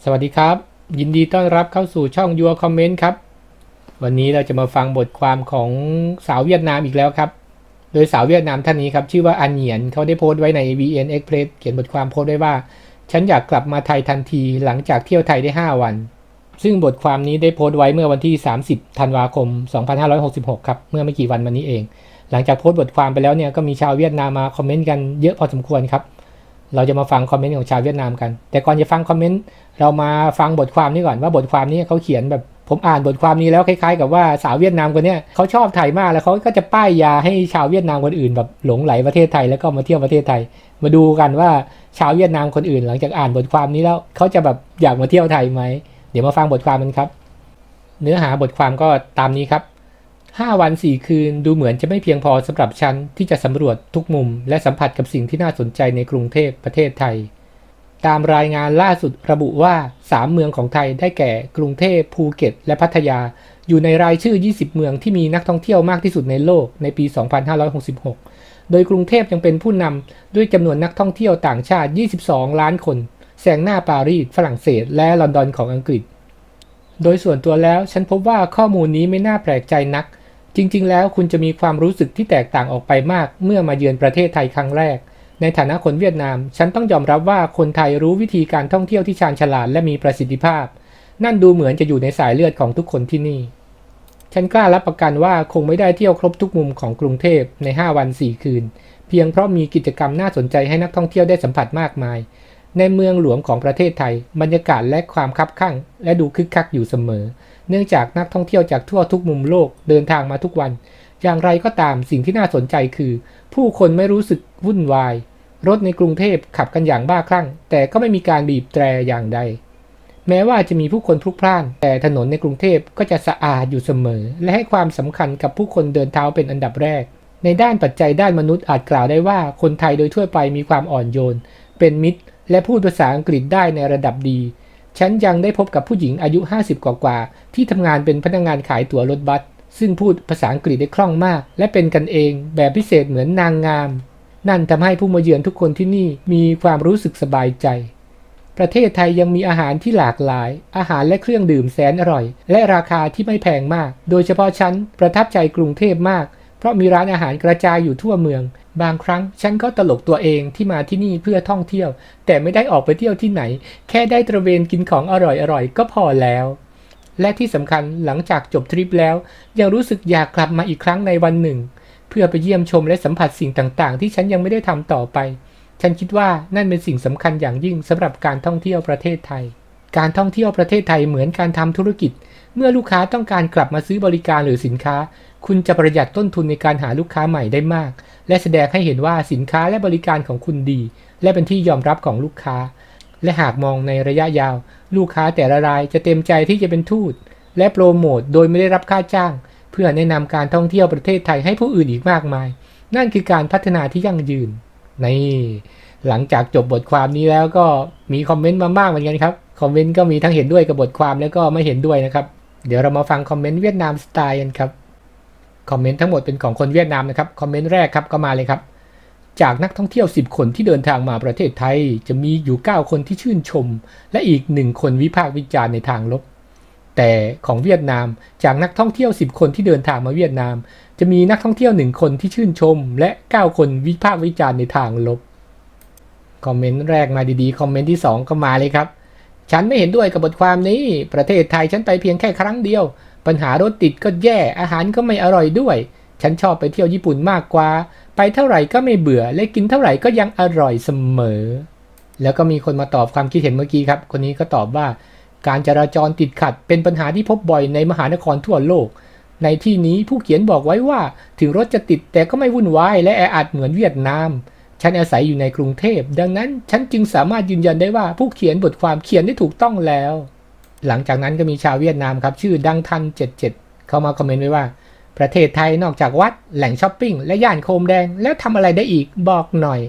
สวัสดีครับยินดีต้อนรับเข้าสู่ช่อง Your Comment ครับวันนี้เราจะมาฟังบทความของสาวเวียดนามอีกแล้วครับโดยสาวเวียดนามท่านนี้ครับชื่อว่าอันเหนียนเขาได้โพสต์ไว้ใน VN Express เขียนบทความโพสต์ไว้ว่าฉันอยากกลับมาไทยทันทีหลังจากเที่ยวไทยได้5วันซึ่งบทความนี้ได้โพสต์ไว้เมื่อวันที่30ธันวาคม2566ครับเมื่อไม่กี่วันมานี้เองหลังจากโพสต์บทความไปแล้วเนี่ยก็มีชาวเวียดนามมาคอมเมนต์กันเยอะพอสมควรครับเราจะมาฟังคอมเมนต์ของชาวเวียดนามกันแต่ก่อนจะฟังคอมเมนต์เรามาฟังบทความนี้ก่อนว่าบทความนี้เขาเขียนแบบผมอ่านบทความนี้แล้วคล้ายๆกับว่าสาวเวียดนามคนนี้เขาชอบไทยมากแล้วเขาก็จะป้ายยาให้ชาวเวียดนามคนอื่นแบบหลงไหลประเทศไทยแล้วก็มาเที่ยวประเทศไทยมาดูกันว่าชาวเวียดนามคนอื่นหลังจากอ่านบทความนี้แล้วเขาจะแบบอยากมาเที่ยวไทยไหมเดี๋ยวมาฟังบทความกันครับเนื้อหาบทความก็ตามนี้ครับ5 วัน 4 คืนดูเหมือนจะไม่เพียงพอสำหรับฉันที่จะสำรวจทุกมุมและสัมผัสกับสิ่งที่น่าสนใจในกรุงเทพประเทศไทยตามรายงานล่าสุดระบุว่า3 เมืองของไทยได้แก่กรุงเทพภูเก็ตและพัทยาอยู่ในรายชื่อ20 เมืองที่มีนักท่องเที่ยวมากที่สุดในโลกในปี 2566 โดยกรุงเทพยังเป็นผู้นำด้วยจำนวนนักท่องเที่ยวต่างชาติ22 ล้านคนแซงหน้าปารีสฝรั่งเศสและลอนดอนของอังกฤษโดยส่วนตัวแล้วฉันพบว่าข้อมูลนี้ไม่น่าแปลกใจนักจริงๆแล้วคุณจะมีความรู้สึกที่แตกต่างออกไปมากเมื่อมาเยือนประเทศไทยครั้งแรกในฐานะคนเวียดนามฉันต้องยอมรับว่าคนไทยรู้วิธีการท่องเที่ยวที่ชาญฉลาดและมีประสิทธิภาพนั่นดูเหมือนจะอยู่ในสายเลือดของทุกคนที่นี่ฉันกล้ารับประกันว่าคงไม่ได้เที่ยวครบทุกมุมของกรุงเทพใน5 วัน 4 คืนเพียงเพราะมีกิจกรรมน่าสนใจให้นักท่องเที่ยวได้สัมผัสมากมายในเมืองหลวงของประเทศไทยบรรยากาศและความคับคั่งและดูคึกคักอยู่เสมอเนื่องจากนักท่องเที่ยวจากทั่วทุกมุมโลกเดินทางมาทุกวันอย่างไรก็ตามสิ่งที่น่าสนใจคือผู้คนไม่รู้สึกวุ่นวายรถในกรุงเทพขับกันอย่างบ้าคลั่งแต่ก็ไม่มีการบีบแตรอย่างใดแม้ว่าจะมีผู้คนพลุกพล่านแต่ถนนในกรุงเทพก็จะสะอาดอยู่เสมอและให้ความสำคัญกับผู้คนเดินเท้าเป็นอันดับแรกในด้านปัจจัยด้านมนุษย์อาจกล่าวได้ว่าคนไทยโดยทั่วไปมีความอ่อนโยนเป็นมิตรและพูดภาษาอังกฤษได้ในระดับดีฉันยังได้พบกับผู้หญิงอายุ50กว่าที่ทำงานเป็นพนักงานขายตั๋วรถบัสซึ่งพูดภาษาอังกฤษได้คล่องมากและเป็นกันเองแบบพิเศษเหมือนนางงามนั่นทำให้ผู้มาเยือนทุกคนที่นี่มีความรู้สึกสบายใจประเทศไทยยังมีอาหารที่หลากหลายอาหารและเครื่องดื่มแสนอร่อยและราคาที่ไม่แพงมากโดยเฉพาะฉันประทับใจกรุงเทพมากเพราะมีร้านอาหารกระจายอยู่ทั่วเมืองบางครั้งฉันก็ตลกตัวเองที่มาที่นี่เพื่อท่องเที่ยวแต่ไม่ได้ออกไปเที่ยวที่ไหนแค่ได้ตระเวนกินของอร่อยๆก็พอแล้วและที่สำคัญหลังจากจบทริปแล้วยังรู้สึกอยากกลับมาอีกครั้งในวันหนึ่งเพื่อไปเยี่ยมชมและสัมผัสสิ่งต่างๆที่ฉันยังไม่ได้ทำต่อไปฉันคิดว่านั่นเป็นสิ่งสำคัญอย่างยิ่งสำหรับการท่องเที่ยวประเทศไทยการท่องเที่ยวประเทศไทยเหมือนการทำธุรกิจเมื่อลูกค้าต้องการกลับมาซื้อบริการหรือสินค้าคุณจะประหยัดต้นทุนในการหาลูกค้าใหม่ได้มากและแสดงให้เห็นว่าสินค้าและบริการของคุณดีและเป็นที่ยอมรับของลูกค้าและหากมองในระยะยาวลูกค้าแต่ละรายจะเต็มใจที่จะเป็นทูตและโปรโมทโดยไม่ได้รับค่าจ้างเพื่อแนะนำการท่องเที่ยวประเทศไทยให้ผู้อื่นอีกมากมายนั่นคือการพัฒนาที่ยั่งยืนนี่หลังจากจบบทความนี้แล้วก็มีคอมเมนต์มามากเหมือนกันครับคอมเมนต์ก็มีทั้งเห็นด้วยกับบทความแล้วก็ไม่เห็นด้วยนะครับเดี๋ยวเรามาฟังคอมเมนต์เวียดนามสไตล์กันครับคอมเมนต์ทั้งหมดเป็นของคนเวียดนามนะครับคอมเมนต์แรกครับก็มาเลยครับจากนักท่องเที่ยว10 คนที่เดินทางมาประเทศไทยจะมีอยู่9 คนที่ชื่นชมและอีก1 คนวิพากษ์วิจารณ์ในทางลบแต่ของเวียดนามจากนักท่องเที่ยว10 คนที่เดินทางมาเวียดนามจะมีนักท่องเที่ยว1 คนที่ชื่นชมและ9 คนวิพากษ์วิจารณ์ในทางลบคอมเมนต์แรกมาดีๆคอมเมนต์ที่2ก็มาเลยครับฉันไม่เห็นด้วยกับบทความนี้ประเทศไทยฉันไปเพียงแค่ครั้งเดียวปัญหารถติดก็แย่อาหารก็ไม่อร่อยด้วยฉันชอบไปเที่ยวญี่ปุ่นมากกว่าไปเท่าไหร่ก็ไม่เบื่อและกินเท่าไหร่ก็ยังอร่อยเสมอแล้วก็มีคนมาตอบความคิดเห็นเมื่อกี้ครับคนนี้ก็ตอบว่าการจราจรติดขัดเป็นปัญหาที่พบบ่อยในมหานครทั่วโลกในที่นี้ผู้เขียนบอกไว้ว่าถึงรถจะติดแต่ก็ไม่วุ่นวายและแออัดเหมือนเวียดนามฉันอาศัยอยู่ในกรุงเทพดังนั้นฉันจึงสามารถยืนยันได้ว่าผู้เขียนบทความเขียนได้ถูกต้องแล้วหลังจากนั้นก็มีชาวเวียดนามครับชื่อดังทัน77เข้ามาคอมเมนต์ไว้ว่าประเทศไทยนอกจากวัดแหล่งช้อปปิ้งและย่านโคมแดงแล้วทำอะไรได้อีกบอกหน่อย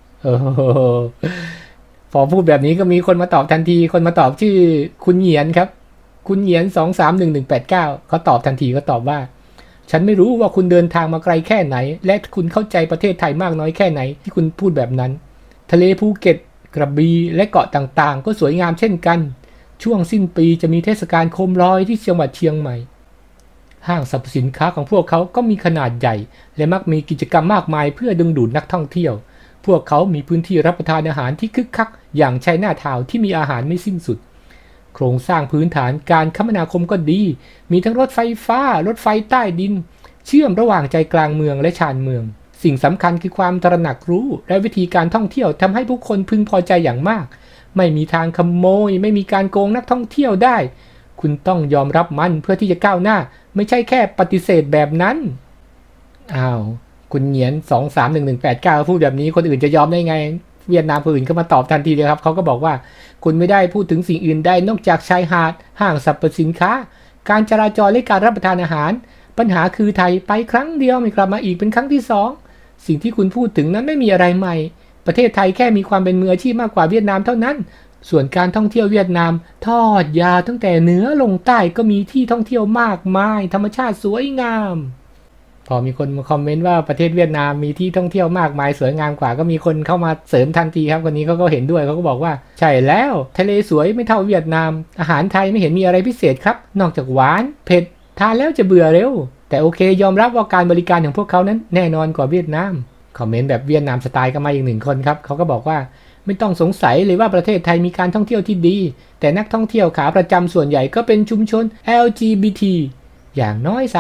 พอพูดแบบนี้ก็มีคนมาตอบทันทีคนมาตอบชื่อคุณเหยียนครับคุณเหยียน231189เขาตอบทันทีก็ตอบว่าฉันไม่รู้ว่าคุณเดินทางมาไกลแค่ไหนและคุณเข้าใจประเทศไทยมากน้อยแค่ไหนที่คุณพูดแบบนั้นทะเลภูเก็ตกระบี่และเกาะต่างๆก็สวยงามเช่นกันช่วงสิ้นปีจะมีเทศกาลโคมลอยที่จังหวัดเชียงใหม่ห้างสรรพสินค้าของพวกเขาก็มีขนาดใหญ่และมักมีกิจกรรมมากมายเพื่อดึงดูดนักท่องเที่ยวพวกเขามีพื้นที่รับประทานอาหารที่คึกคักอย่างไชน่าทาวน์ที่มีอาหารไม่สิ้นสุดโครงสร้างพื้นฐานการคมนาคมก็ดีมีทั้งรถไฟฟ้ารถไฟใต้ดินเชื่อมระหว่างใจกลางเมืองและชานเมืองสิ่งสำคัญคือความตระหนักรู้และวิธีการท่องเที่ยวทำให้ผู้คนพึงพอใจอย่างมากไม่มีทางขโมยไม่มีการโกงนักท่องเที่ยวได้คุณต้องยอมรับมันเพื่อที่จะก้าวหน้าไม่ใช่แค่ปฏิเสธแบบนั้นอ้าวคุณเหงียน231189พูดแบบนี้คนอื่นจะยอมได้ไงเวียดนามคนอื่นก็มาตอบทันทีเลยครับเขาก็บอกว่าคุณไม่ได้พูดถึงสิ่งอื่นใดนอกจากชายหาดห้างสรรพสินค้าการจราจรและการรับประทานอาหารปัญหาคือไทยไปครั้งเดียวไม่กลับมาอีกเป็นครั้งที่2สิ่งที่คุณพูดถึงนั้นไม่มีอะไรใหม่ประเทศไทยแค่มีความเป็นมืออาชีพมากกว่าเวียดนามเท่านั้นส่วนการท่องเที่ยวเวียดนามทอดยาวตั้งแต่เหนือลงใต้ก็มีที่ท่องเที่ยวมากมายธรรมชาติสวยงามพอมีคนมาคอมเมนต์ว่าประเทศเวียดนามมีที่ท่องเที่ยวมากมายสวยงามกว่าก็มีคนเข้ามาเสริมทันทีครับคนนี้เขาก็เห็นด้วยเขาก็บอกว่าใช่แล้วทะเลสวยไม่เท่าเวียดนามอาหารไทยไม่เห็นมีอะไรพิเศษครับนอกจากหวานเผ็ดทานแล้วจะเบื่อเร็วแต่โอเคยอมรับว่าการบริการของพวกเขานั้นแน่นอนกว่าเวียดนามคอมเมนต์แบบเวียดนามสไตล์ก็มาอีก1คนครับเขาก็บอกว่าไม่ต้องสงสัยเลยว่าประเทศไทยมีการท่องเที่ยวที่ดีแต่นักท่องเที่ยวขาประจำส่วนใหญ่ก็เป็นชุมชน LGBT อย่างน้อย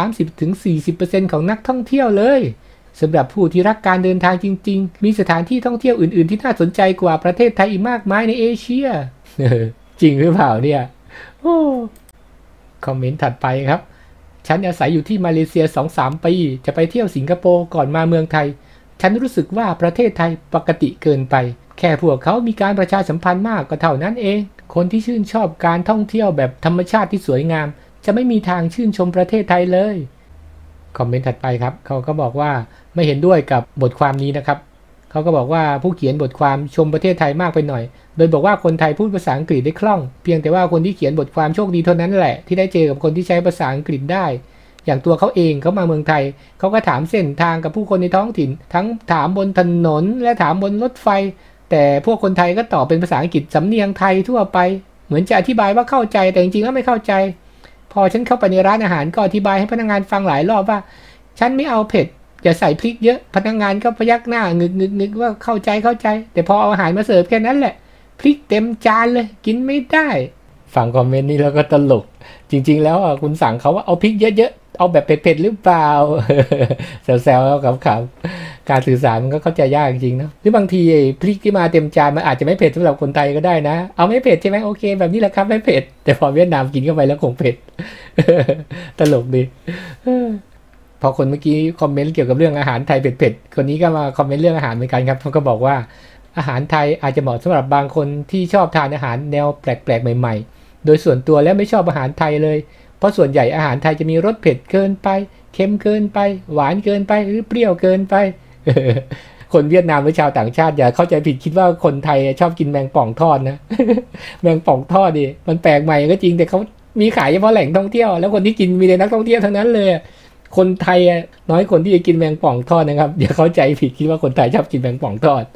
30-40% ของนักท่องเที่ยวเลยสำหรับผู้ที่รักการเดินทางจริงๆมีสถานที่ท่องเที่ยวอื่นๆที่น่าสนใจกว่าประเทศไทยอีกมากมายในเอเชีย จริงหรือเปล่าเนี่ยคอมเมนต์ถัดไปครับฉันอาศัยอยู่ที่มาเลเซีย 2-3 ปีจะไปเที่ยวสิงคโปร์ก่อนมาเมืองไทยฉันรู้สึกว่าประเทศไทยปกติเกินไปแค่พวกเขามีการประชาสัมพันธ์มากก็เท่านั้นเองคนที่ชื่นชอบการท่องเที่ยวแบบธรรมชาติที่สวยงามจะไม่มีทางชื่นชมประเทศไทยเลยคอมเมนต์ถัดไปครับเขาก็บอกว่าไม่เห็นด้วยกับบทความนี้นะครับเขาก็บอกว่าผู้เขียนบทความชมประเทศไทยมากไปหน่อยโดยบอกว่าคนไทยพูดภาษาอังกฤษได้คล่องเพียงแต่ว่าคนที่เขียนบทความโชคดีเท่านั้นแหละที่ได้เจอกับคนที่ใช้ภาษาอังกฤษได้อย่างตัวเขาเองเขามาเมืองไทยเขาก็ถามเส้นทางกับผู้คนในท้องถิ่นทั้งถามบนถนนและถามบนรถไฟแต่พวกคนไทยก็ตอบเป็นภาษาอังกฤษสำเนียงไทยทั่วไปเหมือนจะอธิบายว่าเข้าใจแต่จริงๆแล้วไม่เข้าใจพอฉันเข้าไปในร้านอาหารก็อธิบายให้พนักงานฟังหลายรอบว่าฉันไม่เอาเผ็ดอย่าใส่พริกเยอะพนักงานก็พยักหน้างึกว่าเข้าใจแต่พอเอาอาหารมาเสิร์ฟแค่นั้นแหละพริกเต็มจานเลยกินไม่ได้ฟังคอมเมนต์นี้แล้วก็ตลกจริงๆแล้วคุณสั่งเขาว่าเอาพริกเยอะๆเอาแบบเผ็ดๆหรือเปล่า แซวๆแล้วขำๆการสื่อสารมันก็เข้าใจยากจริงๆนะหรือบางทีพริกที่มาเต็มจานมันอาจจะไม่เผ็ดสำหรับคนไทยก็ได้นะเอาไม่เผ็ดใช่ไหมโอเคแบบนี้แหละครับไม่เผ็ดแต่พอเวียดนามกินเข้าไปแล้วคงเผ็ด ตลกดีพอคนเมื่อกี้คอมเมนต์เกี่ยวกับเรื่องอาหารไทยเผ็ดๆคนนี้ก็มาคอมเมนต์เรื่องอาหารเหมือนกันครับเขาก็บอกว่าอาหารไทยอาจจะเหมาะสำหรับบางคนที่ชอบทานอาหารแนวแปลกๆใหม่ๆโดยส่วนตัวแล้วไม่ชอบอาหารไทยเลยเพราะส่วนใหญ่อาหารไทยจะมีรสเผ็ดเกินไปเค็มเกินไปหวานเกินไปหรือเปรี้ยวเกินไป คนเวียดนามหรือชาวต่างชาติอย่าเข้าใจผิดคิดว่าคนไทยชอบกินแมงป่องทอดนะ แมงป่องทอดดิมันแปลกใหม่ก็จริงแต่เขามีขายเฉพาะแหล่งท่องเที่ยวแล้วคนที่กินมีแต่นักท่องเที่ยวเท่านั้นเลยคนไทยน้อยคนที่จะกินแมงป่องทอดนะครับอย่าเข้าใจผิดคิดว่าคนไทยชอบกินแมงป่องทอด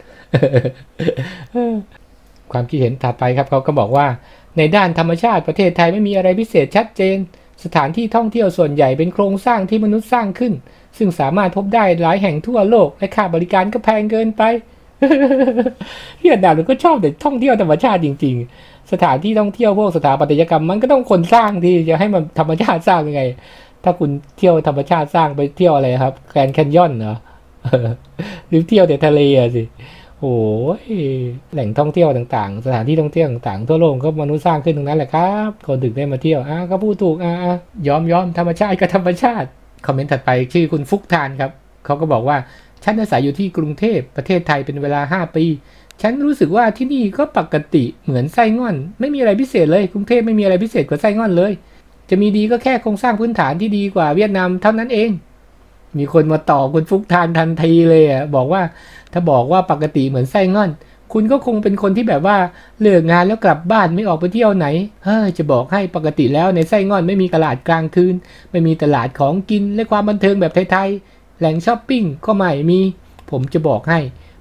ความคิดเห็นถัดไปครับเขาก็บอกว่าในด้านธรรมชาติประเทศไทยไม่มีอะไรพิเศษชัดเจนสถานที่ท่องเที่ยวส่วนใหญ่เป็นโครงสร้างที่มนุษย์สร้างขึ้นซึ่งสามารถพบได้หลายแห่งทั่วโลกและค่าบริการก็แพงเกินไป เวียดนามก็ชอบแต่ท่องเที่ยวธรรมชาติจริงๆสถานที่ท่องเที่ยวพวกสถาปัตยกรรมมันก็ต้องคนสร้างที่จะให้มันธรรมชาติสร้างยังไงถ้าคุณเที่ยวธรรมชาติสร้างไปเที่ยวอะไรครับแกรนด์แคนยอนเหรอ หรือเที่ยวแต่ทะเลสิโอ้ยแหล่งท่องเที่ยวต่างๆสถานที่ท่องเที่ยวต่างๆทั่วโลกก็มนุษย์สร้างขึ้นตรงนั้นแหละครับคนถึงได้มาเที่ยวก็พูดถูกยอมธรรมชาติก็ธรรมชาติคอมเมนต์ถัดไปชื่อคุณฟุกทานครับเขาก็บอกว่าฉันอาศัยอยู่ที่กรุงเทพประเทศไทยเป็นเวลา5 ปีฉันรู้สึกว่าที่นี่ก็ปกติเหมือนไส้ง่อนไม่มีอะไรพิเศษเลยกรุงเทพไม่มีอะไรพิเศษกว่าไส้ง่อนเลยจะมีดีก็แค่โครงสร้างพื้นฐานที่ดีกว่าเวียดนามเท่านั้นเองมีคนมาต่อคุณฟุกทานทันทีเลยบอกว่าถ้าบอกว่าปกติเหมือนไส้ง่อนคุณก็คงเป็นคนที่แบบว่าเลิกงานแล้วกลับบ้านไม่ออกไปเที่ยวไหนจะบอกให้ปกติแล้วในไส้ง่อนไม่มีตลาดกลางคืนไม่มีตลาดของกินและความบันเทิงแบบไทยๆแหล่งช้อปปิ้งก็ไม่มีผมจะบอกให้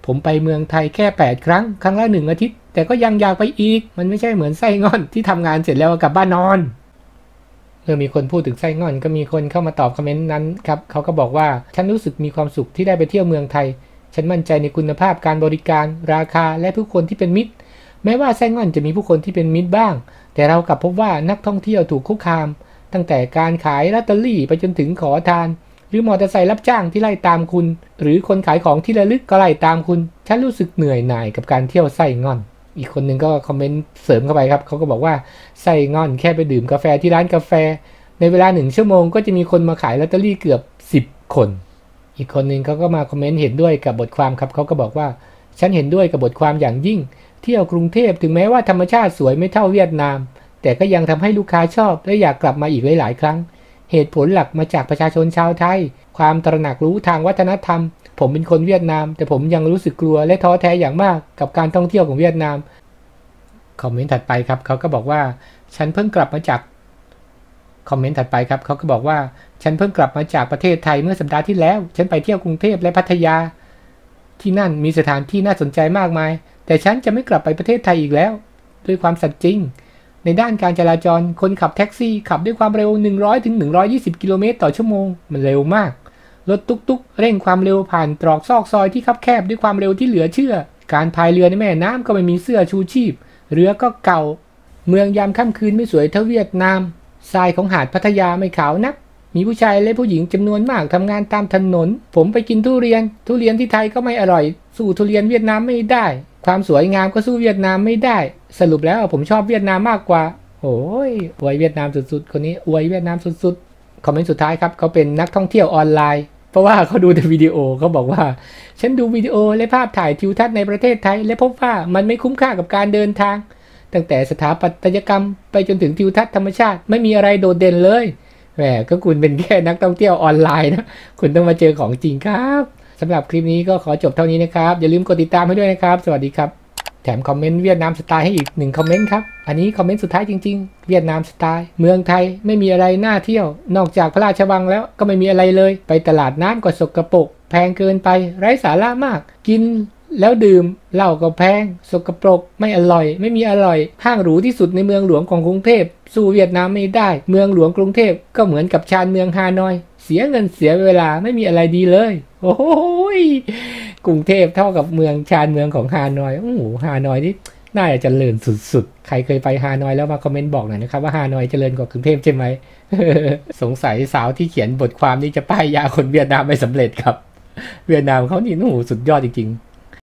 ผมไปเมืองไทยแค่8 ครั้งครั้งละ1 อาทิตย์แต่ก็ยังอยากไปอีกมันไม่ใช่เหมือนไส้งอนที่ทำงานเสร็จแล้วกลับบ้านนอนเมื่อมีคนพูดถึงไส้งอนก็มีคนเข้ามาตอบคอมเมนต์นั้นครับเขาก็บอกว่าฉันรู้สึกมีความสุขที่ได้ไปเที่ยวเมืองไทยฉันมั่นใจในคุณภาพการบริการราคาและผู้คนที่เป็นมิตรแม้ว่าไส้งอนจะมีผู้คนที่เป็นมิตรบ้างแต่เรากลับพบว่านักท่องเที่ยวถูกคุกคามตั้งแต่การขายลอตเตอรี่ไปจนถึงขอทานหรือมอเตอร์ไซค์รับจ้างที่ไล่ตามคุณหรือคนขายของที่ระลึกก็ไล่ตามคุณฉันรู้สึกเหนื่อยหน่ายกับการเที่ยวไส้งอนอีกคนหนึ่งก็คอมเมนต์เสริมเข้าไปครับเขาก็บอกว่าไส้งอนแค่ไปดื่มกาแฟที่ร้านกาแฟในเวลา1 ชั่วโมงก็จะมีคนมาขายลอตเตอรี่เกือบ10 คนอีกคนหนึ่งเขาก็มาคอมเมนต์เห็นด้วยกับบทความครับเขาก็บอกว่าฉันเห็นด้วยกับบทความอย่างยิ่งเที่ยวกรุงเทพถึงแม้ว่าธรรมชาติสวยไม่เท่าเวียดนามแต่ก็ยังทำให้ลูกค้าชอบและอยากกลับมาอีกหลายๆครั้งเหตุผลหลักมาจากประชาชนชาวไทยความตระหนักรู้ทางวัฒนธรรมผมเป็นคนเวียดนามแต่ผมยังรู้สึกกลัวและท้อแท้อย่างมากกับการท่องเที่ยวของเวียดนามคอมเมนต์ถัดไปครับเขาก็บอกว่าฉันเพิ่งกลับมาจากคอมเมนต์ถัดไปครับเขาก็บอกว่าฉันเพิ่งกลับมาจากประเทศไทยเมื่อสัปดาห์ที่แล้วฉันไปเที่ยวกรุงเทพและพัทยาที่นั่นมีสถานที่น่าสนใจมากมายแต่ฉันจะไม่กลับไปประเทศไทยอีกแล้วด้วยความสัตย์จริงในด้านการจราจรคนขับแท็กซี่ขับด้วยความเร็ว100 ถึง 120 กิโลเมตรต่อชั่วโมงมันเร็วมากรถตุ๊กๆเร่งความเร็วผ่านตรอกซอกซอยที่คับแคบด้วยความเร็วที่เหลือเชื่อการพายเรือในแม่น้ำก็ไม่มีเสื้อชูชีพเรือก็เก่าเมืองยามค่ำคืนไม่สวยเท่าเวียดนามทรายของหาดพัทยาไม่ขาวนักมีผู้ชายและผู้หญิงจำนวนมากทำงานตามถนนผมไปกินทุเรียนที่ไทยก็ไม่อร่อยสู้ทุเรียนเวียดนามไม่ได้ความสวยงามก็สู้เวียดนามไม่ได้สรุปแล้วผมชอบเวียดนามมากกว่าโอ้ยอวยเวียดนามสุดๆคนนี้อวยเวียดนามสุดๆคอมเมนต์สุดท้ายครับเขาเป็นนักท่องเที่ยวออนไลน์เพราะว่าเขาดูแต่วิดีโอเขาบอกว่าฉันดูวิดีโอและภาพถ่ายทิวทัศน์ในประเทศไทยและพบว่ามันไม่คุ้มค่ากับการเดินทางตั้งแต่สถาปัตยกรรมไปจนถึงทิวทัศน์ธรรมชาติไม่มีอะไรโดดเด่นเลยแหมก็คุณเป็นแค่นักท่องเที่ยวออนไลน์นะคุณต้องมาเจอของจริงครับสำหรับคลิปนี้ก็ขอจบเท่านี้นะครับอย่าลืมกดติดตามให้ด้วยนะครับสวัสดีครับแถมคอมเมนต์เวียดนามสไตล์ให้อีก1 คอมเมนต์ครับอันนี้คอมเมนต์สุดท้ายจริงๆเวียดนามสไตล์เมืองไทยไม่มีอะไรน่าเที่ยวนอกจากพระราชวังแล้วก็ไม่มีอะไรเลยไปตลาดน้ำก็สกปรกแพงเกินไปไร้สาระมากกินแล้วดื่มเหล้าก็แพงสกปรกไม่อร่อยไม่มีอร่อยห้างหรูที่สุดในเมืองหลวงของกรุงเทพสู้เวียดนามไม่ได้เมืองหลวงกรุงเทพก็เหมือนกับชานเมืองฮานอยเสียเงินเสียเวลาไม่มีอะไรดีเลยโอ้ยกรุงเทพเท่ากับเมืองชานเมืองของฮานอยโอ้โหฮานอยนี่น่าจะเจริญสุดๆใครเคยไปฮานอยแล้วมาคอมเมนต์บอกหน่อยนะครับว่าฮานอยเจริญกว่ากรุงเทพใช่ไหม สงสัยสาวที่เขียนบทความนี้จะป้ายยาคนเวียดนามไม่สำเร็จครับเวียดนามเขานี่โอ้โหสุดยอดจริงๆ